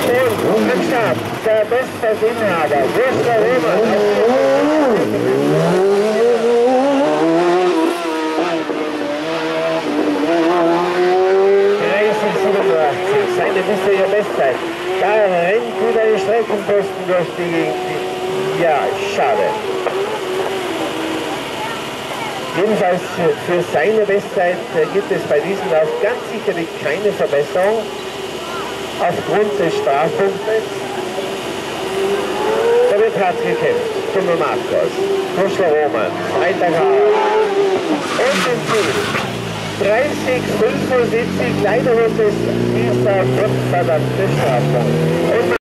Und am Start der Bestverdienhaber, Wurscher Roman. Seine bisherige Bestzeit. Da rennt wieder die Streckenposten durch die Gegend. Ja, schade. Jedenfalls für seine Bestzeit gibt es bei diesem Lauf ganz sicherlich keine Verbesserung aufgrund des Strafpunktes. Da wird hart gekämpft. Tummel Marcos, Wurscher Roman, zweiter Grad und im Ziel. 30, 75, leider wird es dieser verdammte Strafpunkt.